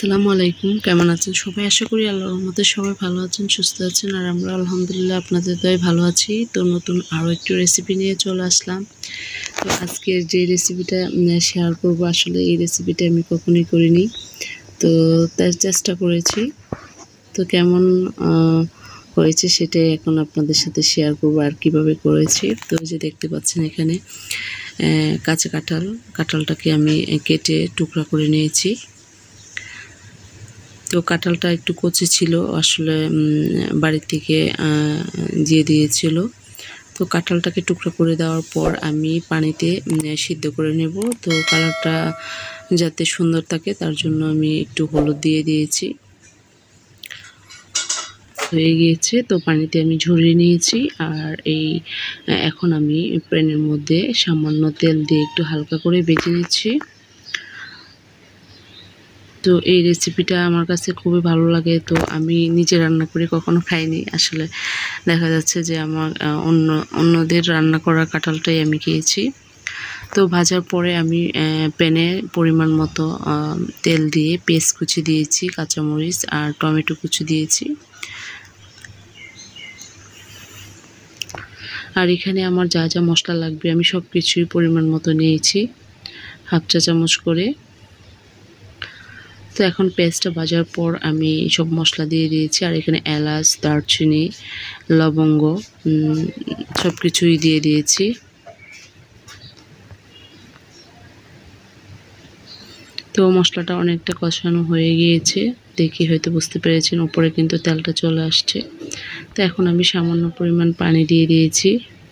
আসসালামু আলাইকুম, কেমন আছেন সবাই? আশা করি আল্লাহর রহমতে সবাই ভালো আছেন, সুস্থ আছেন। আর আমরা আলহামদুলিল্লাহ আপনাদের দয়ায় ভালো আছি। তো নতুন আরও একটু রেসিপি নিয়ে চলে আসলাম। তো আজকের যে রেসিপিটা শেয়ার করব, আসলে এই রেসিপিটা আমি কখনোই করিনি, তো তার চেষ্টা করেছি। তো কেমন হয়েছে সেটাই এখন আপনাদের সাথে শেয়ার করব আর কিভাবে করেছি। তো যে দেখতে পাচ্ছেন এখানে কাঁচা কাঁঠালটাকে আমি কেটে টুকরা করে নিয়েছি। তো কাঁঠালটা একটু কচি ছিল, আসলে বাড়ি থেকে দিয়ে দিয়েছিল। তো কাঁঠালটাকে টুকরো করে দেওয়ার পর আমি পানিতে সিদ্ধ করে নেব। তো কালারটা যাতে সুন্দর থাকে তার জন্য আমি একটু হলুদ দিয়ে দিয়েছি। হয়ে গিয়েছে, তো পানিতে আমি ঝরিয়ে নিয়েছি। আর এখন আমি প্যানের মধ্যে সামান্য তেল দিয়ে একটু হালকা করে ভেজে নিচ্ছি। তো এই রেসিপিটা আমার কাছে খুবই ভালো লাগে। তো আমি নিজে রান্না করে কখনো খাইনি, আসলে দেখা যাচ্ছে যে আমার অন্যদের রান্না করা কাঁঠালটাই আমি খেয়েছি। তো ভাজার পরে আমি প্যানে পরিমাণ মতো তেল দিয়ে পেঁয়াজ কুচি দিয়েছি, কাঁচামরিচ আর টমেটো কুচি দিয়েছি। আর এখানে আমার যা যা মশলা লাগবে আমি সব কিছুই পরিমাণ মতো নিয়েছি, হাফ চা চামচ করে। তো এখন পেঁয়াজটা ভাজার পর আমি সব মশলা দিয়ে দিয়েছি। আর এখানে এলাচ, দারচিনি, লবঙ্গ সব কিছুই দিয়ে দিয়েছি। তো মশলাটা অনেকটা কষানো হয়ে গিয়েছে, দেখি হয়তো বুঝতে পেরেছেন উপরে কিন্তু তেলটা চলে আসছে। তো এখন আমি সামান্য পরিমাণ পানি দিয়ে দিয়েছি।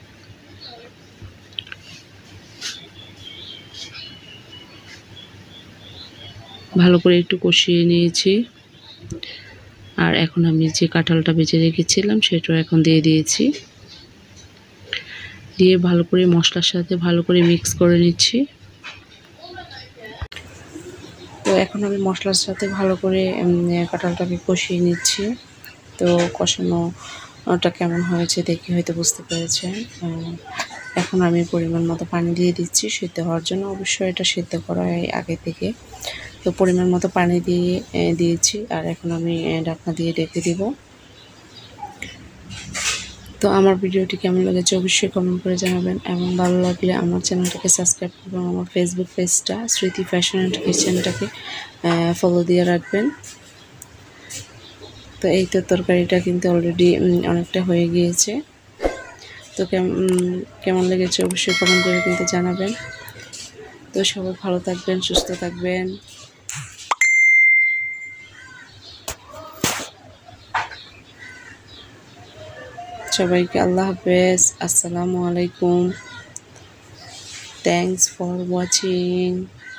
ভালো করে একটু কষিয়ে নিয়েছি। আর এখন আমি যে কাঁঠালটা ভেজে রেখেছিলাম সেটাও এখন দিয়ে দিয়েছি। দিয়ে ভালো করে মশলার সাথে ভালো করে মিক্স করে নিচ্ছি। তো এখন আমি মশলার সাথে ভালো করে কাঁঠালটাকে কষিয়ে নিচ্ছি। তো কষানোটা কেমন হয়েছে দেখে হয়তো বুঝতে পেরেছেন। এখন আমি পরিমাণ মতো পানি দিয়ে দিচ্ছি সিদ্ধ হওয়ার জন্য। অবশ্যই এটা সিদ্ধ করা হয় আগে থেকে। তো পরিমাণ মতো পানি দিয়েছি। আর এখন আমি ঢাকনা দিয়ে ঢেকে দিব। তো আমার ভিডিওটি কেমন লেগেছে অবশ্যই কমেন্ট করে জানাবেন, এবং ভালো লাগলে আমার চ্যানেলটাকে সাবস্ক্রাইব করবেন, আমার ফেসবুক পেজটা স্মৃতি ফ্যাশন অ্যান্ড কিচেনটাকে ফলো দিয়ে রাখবেন। তো এই তো তরকারিটা কিন্তু অলরেডি অনেকটা হয়ে গিয়েছে। তো কেমন লেগেছে অবশ্যই কমেন্ট করে কিন্তু জানাবেন। তো সবাই ভালো থাকবেন, সুস্থ থাকবেন। সবাইকে আল্লাহ হাফেজ, আসসালামু আলাইকুম। Thanks for watching.